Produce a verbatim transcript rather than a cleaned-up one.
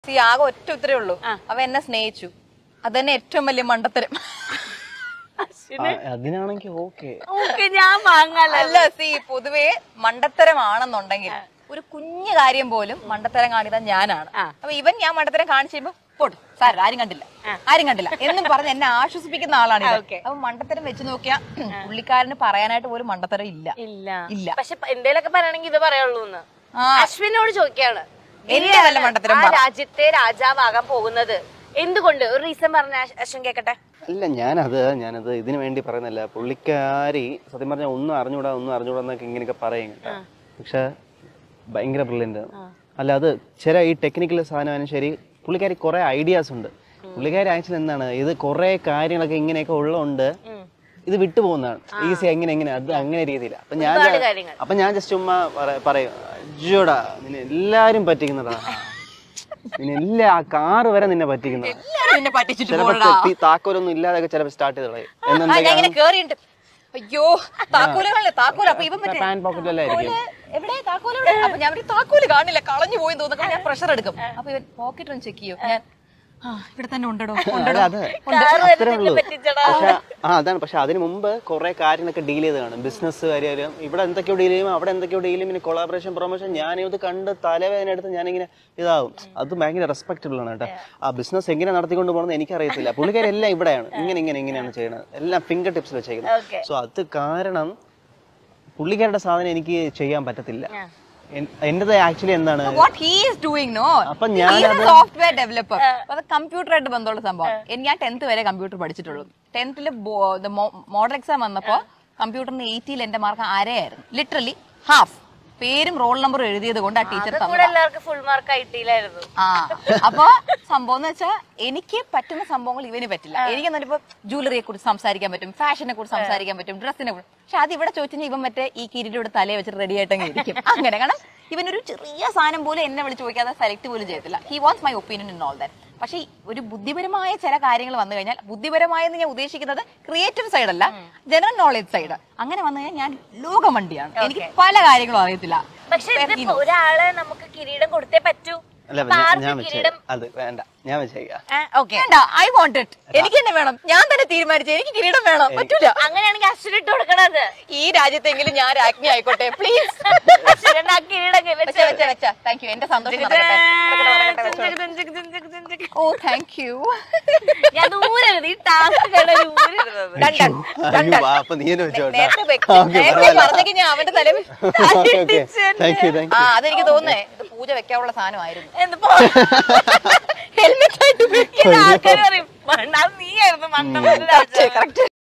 C ആകെ ഒറ്റ ഉത്തരേ ഉള്ളൂ. അവ എന്നെ സ്നേഹിച്ചു. അതന്നെ ഏറ്റവും വലിയ മണ്ടത്തരം. അതിനാണെങ്കിൽ ഓക്കെ ഞാൻ വാങ്ങാല. അല്ല സി പൊതുവേ മണ്ടത്തരമാണെന്നുണ്ടെങ്കിൽ ഒരു കുഞ്ഞു കാര്യം പോലും മണ്ടത്തരം കാണിക്കാൻ ഞാനാണ്. അപ്പൊ ഇവൻ ഞാൻ മണ്ടത്തരം കാണിച്ചു കഴിയുമ്പോ പോട്ട് സാർ ആരും കണ്ടില്ല ആരും കണ്ടില്ല എന്നും പറഞ്ഞ് എന്നെ ആശ്വസിപ്പിക്കുന്ന ആളാണ്. അപ്പൊ മണ്ടത്തരം വെച്ച് നോക്കിയാ പുള്ളിക്കാരന് പറയാനായിട്ട് പോലും മണ്ടത്തരം ഇല്ല ഇല്ല. പക്ഷെ എന്തേലൊക്കെ പറയണെങ്കിൽ ഇത് പറയുള്ളൂ. അശ്വിനോട് ചോദിക്കാണ്, രാജ്യത്തെ രാജാവാകാൻ പോകുന്നത് എന്തുകൊണ്ട്? ഒരു റീസൺ പറഞ്ഞ അശ്വിൻ കേക്കട്ടെ. അല്ല ഞാനത് ഞാനത് ഇതിനു വേണ്ടി പറയുന്നില്ല. പുള്ളിക്കാരി സത്യം പറഞ്ഞാൽ ഒന്നും അറിഞ്ഞൂടാ ഒന്നും അറിഞ്ഞൂടാ എന്നൊക്കെ ഇങ്ങനെയൊക്കെ പറയും. പക്ഷെ ഭയങ്കര ബ്രില്യന്റ്. അല്ല അത് ചില ഈ ടെക്നിക്കൽ സാധനമാണ് ശരി. പുള്ളിക്കാരി കുറെ ഐഡിയാസ് ഉണ്ട്. പുള്ളിക്കാരി ആക്ച്വലി എന്താണ് ഇത് കുറെ കാര്യങ്ങളൊക്കെ ഇങ്ങനെയൊക്കെ ഉള്ളതുകൊണ്ട് ഇത് വിട്ടുപോകുന്നതാണ് ഈസി. എങ്ങനെ എങ്ങനെ അത് അങ്ങനെ രീതിയില്ല. അപ്പൊ ഞാൻ അപ്പൊ ഞാൻ ജസ്റ്റ് ഉമ്മ പറയും, അയ്യോടാ നിന്നെ എല്ലാരും പറ്റിക്കുന്നതാ, നിന്നെ എല്ലാ ആ കാറ് വരെ നിന്നെ പറ്റിക്കുന്നതാ. ചിലപ്പോ താക്കോലൊന്നും ഇല്ലാതെ ചിലപ്പോ സ്റ്റാർട്ട് ചെയ്ത് കളയും. അയ്യോ താക്കോലുകളല്ലേ താക്കോല്. അപ്പൊ ഇവൻ എവിടെ താക്കോല്? അപ്പൊ ഞാൻ താക്കോല് കാണില്ല കളഞ്ഞു പോയി തോന്നുന്നു. ഞാൻ പ്രഷർ എടുക്കും. അപ്പൊ ഇവൻ പോക്കറ്റ് ഒന്ന് ചെക്ക് ചെയ്യും. ഞാൻ ഇവിടെ തന്നെ ഉണ്ടോ അതാണ്. പക്ഷെ അതിന് മുമ്പ് കുറെ കാര്യങ്ങളൊക്കെ ഡീൽ ചെയ്ത് കാണും. ബിസിനസ് കാര്യം ഇവിടെ എന്തൊക്കെയോ ഡീൽ ചെയ്യും, അവിടെ എന്തൊക്കെയോ ഡീൽ ചെയ്യും. പിന്നെ കൊളാബറേഷൻ പ്രൊമോഷൻ ഞാനിത് കണ്ട് തലവേദന എടുത്ത് ഞാനിങ്ങനെ ഇതാവും. അത് ഭയങ്കര റെസ്പെക്റ്റബിൾ ആണ് കേട്ടോ. ആ ബിസിനസ് എങ്ങനെ നടത്തിക്കൊണ്ട് പോകണമെന്ന് എനിക്കറിയത്തില്ല. പുള്ളിക്കാരെല്ലാം ഇവിടെയാണ് ഇങ്ങനെ ഇങ്ങനെ ഇങ്ങനെയാണ് ചെയ്യുന്നത്. എല്ലാം ഫിംഗർ ടിപ്സിൽ വെച്ചേക്കുന്നത്. സോ അത് കാരണം പുള്ളിക്കാരുടെ സാധനം എനിക്ക് ചെയ്യാൻ പറ്റത്തില്ല. എന്റേത് ആക്ച്വലി എന്താണ് സോഫ്റ്റ്വെയർ ഡെവലപ്പർ. അത് കമ്പ്യൂട്ടറായിട്ട് ബന്ധമുള്ള സംഭവം. ഞാൻ ടെൻത്ത് വരെ കമ്പ്യൂട്ടർ പഠിച്ചിട്ടുള്ളൂ. ടെൻത്തില് മോഡൽ എക്സാം വന്നപ്പോ കമ്പ്യൂട്ടറിന് എയ്റ്റിയിൽ എന്റെ മാർക്ക് അരയായിരുന്നു. Literally half. പേരും റോൾ നമ്പറും എഴുതിയത് കൊണ്ട് ആ ടീച്ചർ ഫുൾ മാർക്ക് ഐറ്റിയിലായിരുന്നു. ആ അപ്പൊ സംഭവം എന്ന് വെച്ചാൽ എനിക്ക് പറ്റുന്ന സംഭവങ്ങൾ ഇവന് പറ്റില്ല. എനിക്ക് എന്നിട്ടിപ്പോ ജ്വല്ലറിയെ കുറിച്ച് സംസാരിക്കാൻ പറ്റും, ഫാഷനെ കുറിച്ച് സംസാരിക്കാൻ പറ്റും, ഡ്രസ്സിനെ കുറിച്ച്. പക്ഷെ അത് ഇവിടെ ചോദിച്ചാൽ ഇവൻ മറ്റേ ഈ കിരീടയുടെ തലയെ വെച്ചിട്ട് റെഡി ആയിട്ടങ്ങ് ഇരിക്കും. അങ്ങനെ കാരണം ഇവനൊരു ചെറിയ സാധനം പോലും എന്നെ വിളിച്ച് ചോദിക്കാതെ സെലക്ട് പോലും ചെയ്യത്തില്ല. He wants my opinion in all that. പക്ഷെ ഒരു ബുദ്ധിപരമായ ചില കാര്യങ്ങൾ വന്നു കഴിഞ്ഞാൽ, ബുദ്ധിപരമായെന്ന് ഞാൻ ഉദ്ദേശിക്കുന്നത് ക്രിയേറ്റീവ് സൈഡ് അല്ല, ജനറൽ നോളജ് സൈഡ്. അങ്ങനെ വന്നു കഴിഞ്ഞാൽ ഞാൻ ലോകമണ്ടിയാണ്. എനിക്ക് പല കാര്യങ്ങളും അറിയത്തില്ല. പക്ഷെ ഒരാളെ നമുക്ക് കിരീടം കൊടുത്തേ പറ്റൂ. അത് വേണ്ട, ഞാൻ വെച്ചേക്കാം. I want it. എനിക്ക് തന്നെ വേണം. ഞാൻ തന്നെ തീരുമാനിച്ചു എനിക്ക് കിരീടം വേണം. പറ്റൂല. അങ്ങനെയാണെങ്കിൽ അശ്വിനിട്ട് കൊടുക്കണത്. ഈ രാജ്യത്തെങ്കിലും ഞാൻ രാജ്ഞി ആയിക്കോട്ടെ പ്ലീസ്. Thank you. എന്റെ സന്തോഷം. Oh thank you. ഞാൻ ദൂരരുത് ഈ ടാസ്ക് പറഞ്ഞെങ്കിൽ ഞാൻ അവന്റെ തല. ആ അതെനിക്ക് തോന്നുന്നേ ഇത് പൂജ വെക്കാനുള്ള സാധനമായിരുന്നു. ഹെൽമെറ്റ് ആയിട്ട് ആൾക്കാർ പറയും നീയായിരുന്നു മണ്ഡലം.